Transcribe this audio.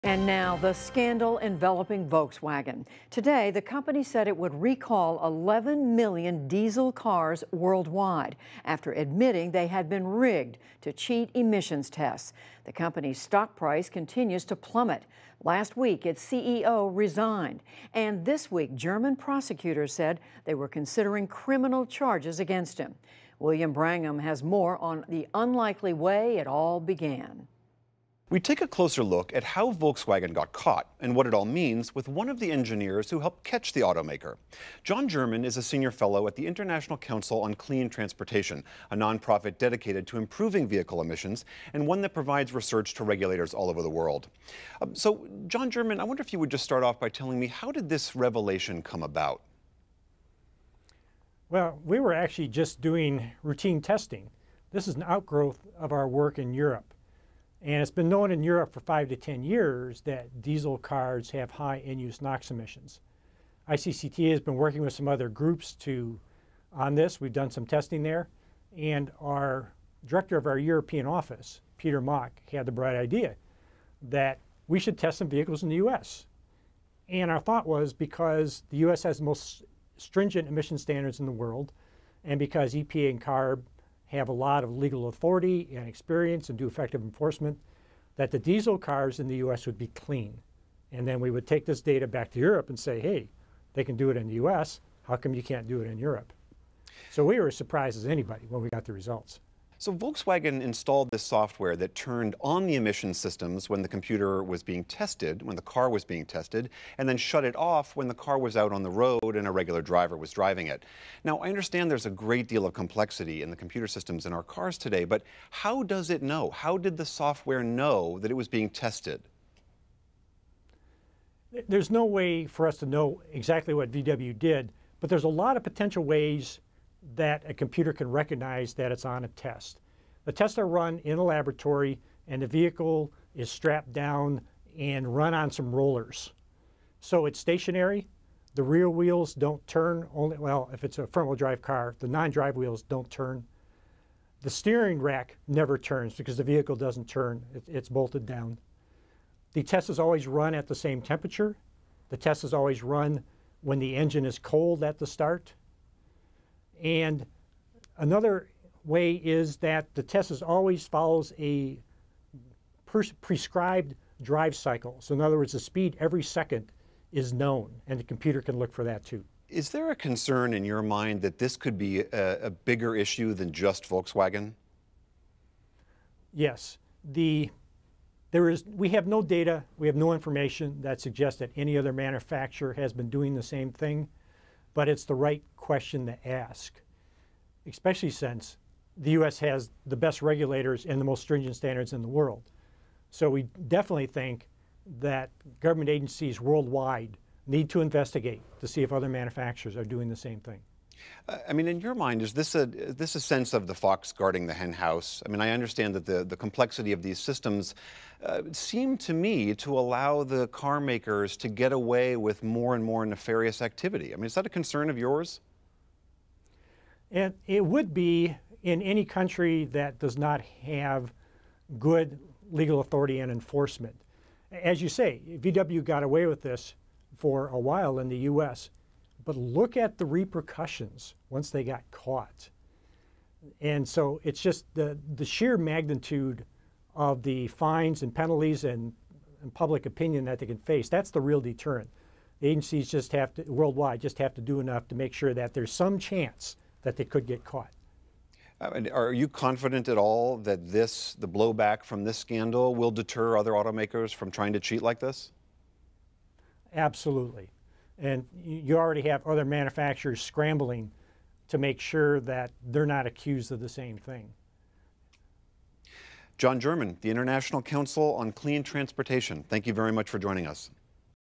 And now, the scandal enveloping Volkswagen. Today, the company said it would recall 11 million diesel cars worldwide after admitting they had been rigged to cheat emissions tests. The company's stock price continues to plummet. Last week, its CEO resigned. And this week, German prosecutors said they were considering criminal charges against him. William Brangham has more on the unlikely way it all began. We take a closer look at how Volkswagen got caught and what it all means with one of the engineers who helped catch the automaker. John German is a senior fellow at the International Council on Clean Transportation, a nonprofit dedicated to improving vehicle emissions and one that provides research to regulators all over the world. So, John German, I wonder if you would just start off by telling me, how did this revelation come about? Well, we were actually just doing routine testing. This is an outgrowth of our work in Europe. And it's been known in Europe for 5 to 10 years that diesel cars have high in-use NOx emissions. ICCT has been working with some other groups on this. We've done some testing there. And our director of our European office, Peter Mock, had the bright idea that we should test some vehicles in the U.S. And our thought was, because the U.S. has the most stringent emission standards in the world, and because EPA and CARB have a lot of legal authority and experience and do effective enforcement, that the diesel cars in the U.S. would be clean. And then we would take this data back to Europe and say, hey, they can do it in the U.S., how come you can't do it in Europe? So we were as surprised as anybody when we got the results. So Volkswagen installed this software that turned on the emission systems when the computer was being tested, when the car was being tested, and then shut it off when the car was out on the road and a regular driver was driving it. Now, I understand there's a great deal of complexity in the computer systems in our cars today, but how does it know? How did the software know that it was being tested? There's no way for us to know exactly what VW did, but there's a lot of potential ways that a computer can recognize that it's on a test. The tests are run in a laboratory, and the vehicle is strapped down and run on some rollers. So it's stationary. The rear wheels don't turn, well, if it's a front-wheel drive car, the non-drive wheels don't turn. The steering rack never turns because the vehicle doesn't turn. It's bolted down. The test is always run at the same temperature. The test is always run when the engine is cold at the start. And another way is that the test always follows a prescribed drive cycle. So in other words, the speed every second is known, and the computer can look for that too. Is there a concern in your mind that this could be a bigger issue than just Volkswagen? Yes. We have no data, we have no information that suggests that any other manufacturer has been doing the same thing. But it's the right question to ask, especially since the U.S. has the best regulators and the most stringent standards in the world. So we definitely think that government agencies worldwide need to investigate to see if other manufacturers are doing the same thing. I mean, in your mind, is this a sense of the fox guarding the hen house? I mean, I understand that the complexity of these systems seem to me to allow the car makers to get away with more and more nefarious activity. I mean, is that a concern of yours? And it would be in any country that does not have good legal authority and enforcement. As you say, VW got away with this for a while in the U.S., but look at the repercussions once they got caught. And so it's just the sheer magnitude of the fines and penalties and public opinion that they can face. That's the real deterrent. The agencies just have to, worldwide, just have to do enough to make sure that there's some chance that they could get caught. And are you confident at all that the blowback from this scandal will deter other automakers from trying to cheat like this? Absolutely. And you already have other manufacturers scrambling to make sure that they're not accused of the same thing. John German, the International Council on Clean Transportation, thank you very much for joining us.